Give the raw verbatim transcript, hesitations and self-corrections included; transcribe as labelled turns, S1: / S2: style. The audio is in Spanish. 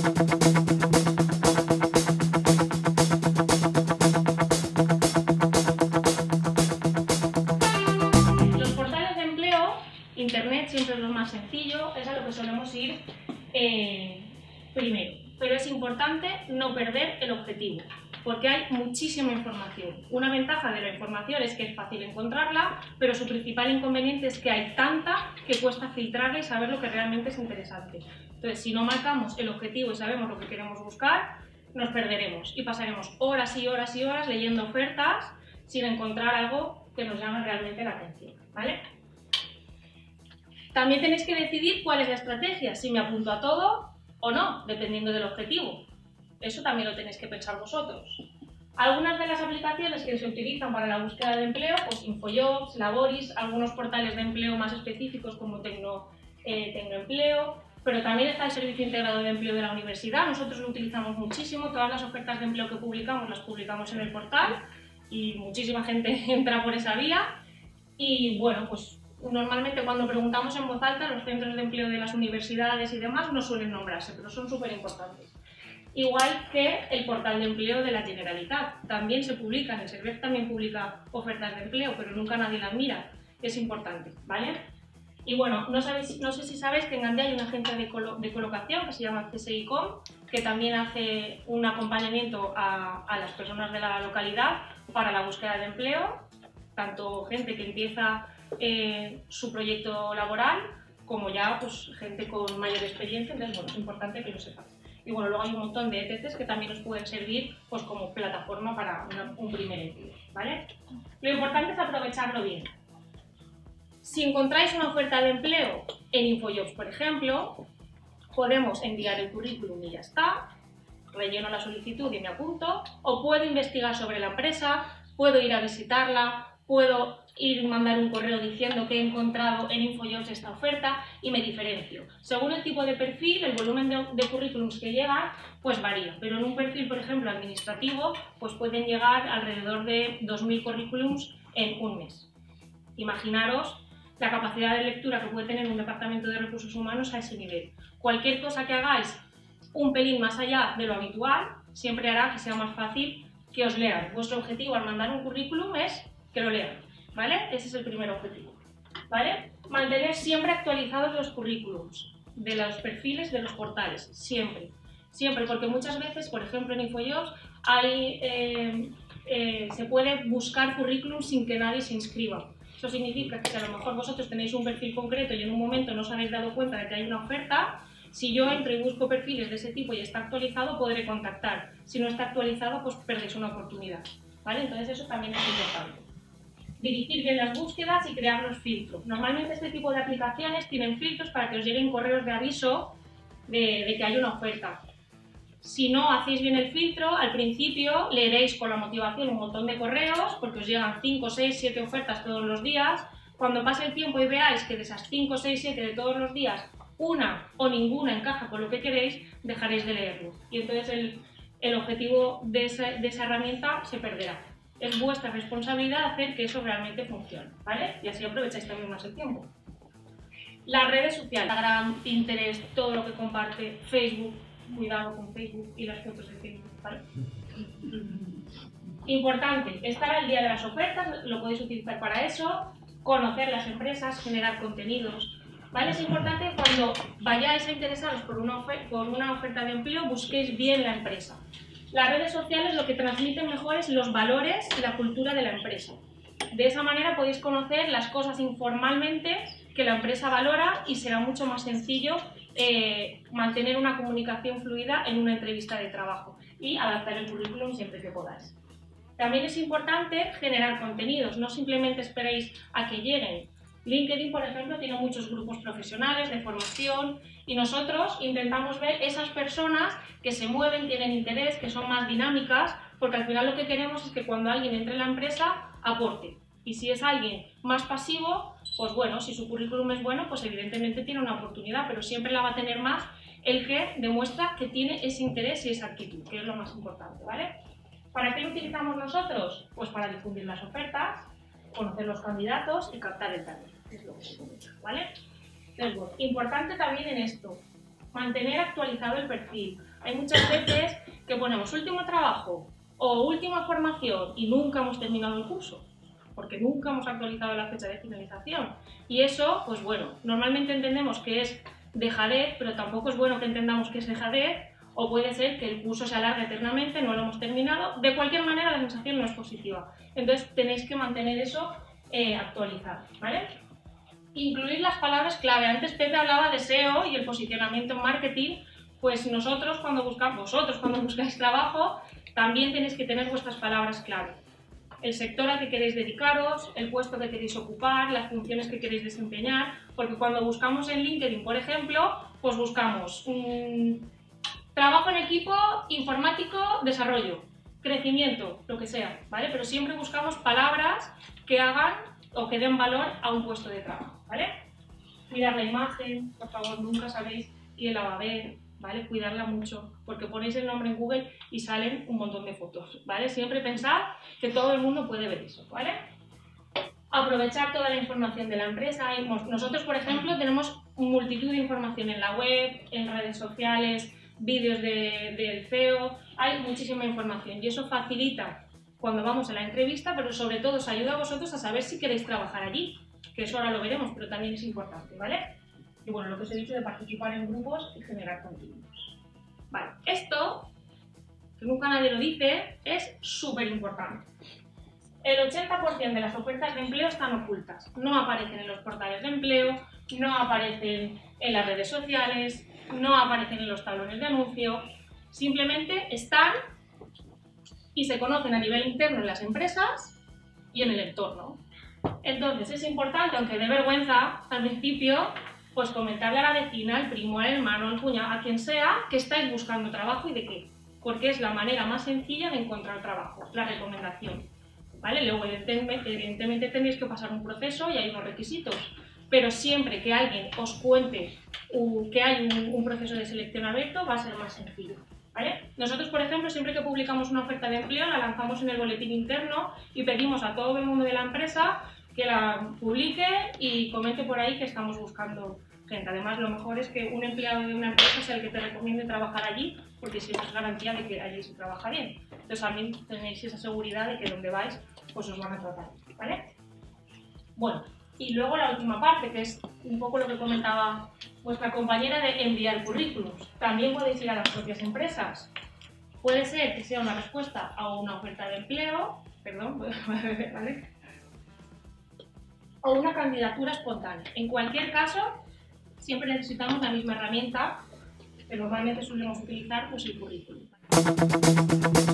S1: Los portales de empleo, Internet siempre es lo más sencillo, es a lo que solemos ir eh, primero. Pero es importante no perder el objetivo, porque hay muchísima información. Una ventaja de la información es que es fácil encontrarla, pero su principal inconveniente es que hay tanta que cuesta filtrarla y saber lo que realmente es interesante. Entonces, si no marcamos el objetivo y sabemos lo que queremos buscar, nos perderemos y pasaremos horas y horas y horas leyendo ofertas sin encontrar algo que nos llame realmente la atención, ¿vale? También tenéis que decidir cuál es la estrategia, si me apunto a todo o no, dependiendo del objetivo. Eso también lo tenéis que pensar vosotros. Algunas de las aplicaciones que se utilizan para la búsqueda de empleo, pues Infojobs, Laboris, algunos portales de empleo más específicos como Tecno, eh, Tecnoempleo, pero también está el Servicio Integrado de Empleo de la Universidad. Nosotros lo utilizamos muchísimo, todas las ofertas de empleo que publicamos las publicamos en el portal y muchísima gente entra por esa vía. Y bueno, pues normalmente cuando preguntamos en voz alta, los centros de empleo de las universidades y demás no suelen nombrarse, pero son súper importantes. Igual que el portal de empleo de la Generalitat, también se publican, el SERVEZ también publica ofertas de empleo, pero nunca nadie las mira, es importante, ¿vale? Y bueno, no, sabéis, no sé si sabéis que en Gandía hay una agencia de, colo de colocación que se llama C S I C O M, que también hace un acompañamiento a, a las personas de la localidad para la búsqueda de empleo, tanto gente que empieza eh, su proyecto laboral, como ya pues, gente con mayor experiencia, entonces bueno, es importante que lo sepáis. Y bueno, luego hay un montón de E T Cs que también os pueden servir pues, como plataforma para una, un primer empleo, ¿vale? Lo importante es aprovecharlo bien. Si encontráis una oferta de empleo en Infojobs, por ejemplo, podemos enviar el currículum y ya está, relleno la solicitud y me apunto, o puedo investigar sobre la empresa, puedo ir a visitarla, puedo ir a mandar un correo diciendo que he encontrado en Infojobs esta oferta y me diferencio. Según el tipo de perfil, el volumen de, de currículums que llegan, pues varía, pero en un perfil, por ejemplo, administrativo, pues pueden llegar alrededor de dos mil currículums en un mes. Imaginaros la capacidad de lectura que puede tener un departamento de recursos humanos a ese nivel. Cualquier cosa que hagáis un pelín más allá de lo habitual, siempre hará que sea más fácil que os lean. Vuestro objetivo al mandar un currículum es que lo lean, ¿vale? Ese es el primer objetivo, ¿vale? Mantener siempre actualizados los currículums de los perfiles de los portales, siempre, siempre, porque muchas veces, por ejemplo en Infojobs, hay, eh, eh, se puede buscar currículums sin que nadie se inscriba. Eso significa que si a lo mejor vosotros tenéis un perfil concreto y en un momento no os habéis dado cuenta de que hay una oferta, si yo entro y busco perfiles de ese tipo y está actualizado, podré contactar. Si no está actualizado, pues perdéis una oportunidad, ¿vale? Entonces eso también es importante. Dirigir bien las búsquedas y crear los filtros. Normalmente este tipo de aplicaciones tienen filtros para que os lleguen correos de aviso de, de que hay una oferta. Si no hacéis bien el filtro, al principio leeréis con la motivación un montón de correos, porque os llegan cinco, seis, siete ofertas todos los días. Cuando pase el tiempo y veáis que de esas cinco, seis, siete de todos los días, una o ninguna encaja con lo que queréis, dejaréis de leerlo. Y entonces el, el objetivo de esa, de esa herramienta se perderá. Es vuestra responsabilidad hacer que eso realmente funcione, ¿vale? Y así aprovecháis también más el tiempo. Las redes sociales, Instagram, Pinterest, todo lo que comparte, Facebook, cuidado con Facebook y las fotos de Facebook, ¿vale? Importante, estar al día de las ofertas, lo podéis utilizar para eso, conocer las empresas, generar contenidos, ¿vale? Es importante cuando vayáis a interesaros por una, por una oferta de empleo, busquéis bien la empresa. Las redes sociales lo que transmiten mejor es los valores y la cultura de la empresa. De esa manera podéis conocer las cosas informalmente que la empresa valora y será mucho más sencillo eh, mantener una comunicación fluida en una entrevista de trabajo y adaptar el currículum siempre que podáis. También es importante generar contenidos, no simplemente esperéis a que lleguen. LinkedIn, por ejemplo, tiene muchos grupos profesionales de formación y nosotros intentamos ver esas personas que se mueven, tienen interés, que son más dinámicas, porque al final lo que queremos es que cuando alguien entre en la empresa aporte. Y si es alguien más pasivo, pues bueno, si su currículum es bueno, pues evidentemente tiene una oportunidad, pero siempre la va a tener más el que demuestra que tiene ese interés y esa actitud, que es lo más importante, ¿vale? ¿Para qué lo utilizamos nosotros? Pues para difundir las ofertas, conocer los candidatos y captar el talento, es lo que se comenta, ¿vale? Entonces, bueno, importante también en esto, mantener actualizado el perfil. Hay muchas veces que ponemos último trabajo o última formación y nunca hemos terminado el curso, porque nunca hemos actualizado la fecha de finalización. Y eso, pues bueno, normalmente entendemos que es dejadez, pero tampoco es bueno que entendamos que es dejadez, o puede ser que el curso se alargue eternamente, no lo hemos terminado. De cualquier manera, la sensación no es positiva. Entonces tenéis que mantener eso eh, actualizado, ¿vale? Incluir las palabras clave. Antes Pepe hablaba de S E O y el posicionamiento en marketing. Pues nosotros cuando buscamos, vosotros cuando buscáis trabajo, también tenéis que tener vuestras palabras clave. El sector al que queréis dedicaros, el puesto que queréis ocupar, las funciones que queréis desempeñar, porque cuando buscamos en LinkedIn, por ejemplo, pues buscamos mmm, trabajo en equipo, informático, desarrollo, crecimiento, lo que sea, ¿vale? Pero siempre buscamos palabras que hagan o que den valor a un puesto de trabajo, ¿vale? Cuidar la imagen, por favor, nunca sabéis quién la va a ver, ¿vale? Cuidarla mucho, porque ponéis el nombre en Google y salen un montón de fotos, ¿vale? Siempre pensad que todo el mundo puede ver eso, ¿vale? Aprovechar toda la información de la empresa. Nosotros, por ejemplo, tenemos multitud de información en la web, en redes sociales, vídeos de, del C E O, hay muchísima información y eso facilita cuando vamos a la entrevista, pero sobre todo os ayuda a vosotros a saber si queréis trabajar allí, que eso ahora lo veremos, pero también es importante, ¿vale? Y bueno, lo que os he dicho de participar en grupos y generar contenidos. Vale, esto, que nunca nadie lo dice, es súper importante. El ochenta por ciento de las ofertas de empleo están ocultas, no aparecen en los portales de empleo, no aparecen en las redes sociales, no aparecen en los tablones de anuncio, simplemente están y se conocen a nivel interno en las empresas y en el entorno. Entonces es importante, aunque dé vergüenza al principio, pues comentarle a la vecina, al primo, al hermano, al cuñado, a quien sea, que estáis buscando trabajo y de qué, porque es la manera más sencilla de encontrar trabajo, la recomendación, ¿vale? Luego evidentemente, evidentemente tendréis que pasar un proceso y hay unos requisitos, pero siempre que alguien os cuente uh, que hay un, un proceso de selección abierto va a ser más sencillo, ¿vale? Nosotros, por ejemplo, siempre que publicamos una oferta de empleo la lanzamos en el boletín interno y pedimos a todo el mundo de la empresa que la publique y comente por ahí que estamos buscando gente. Además, lo mejor es que un empleado de una empresa sea el que te recomiende trabajar allí, porque si no es garantía de que allí se trabaja bien. Entonces también tenéis esa seguridad de que donde vais pues os van a tratar, ¿vale? Bueno, y luego la última parte, que es un poco lo que comentaba vuestra compañera de enviar currículums. También podéis ir a las propias empresas. Puede ser que sea una respuesta a una oferta de empleo, perdón, ¿vale? O una candidatura espontánea. En cualquier caso, siempre necesitamos la misma herramienta que normalmente solemos utilizar, pues el currículum.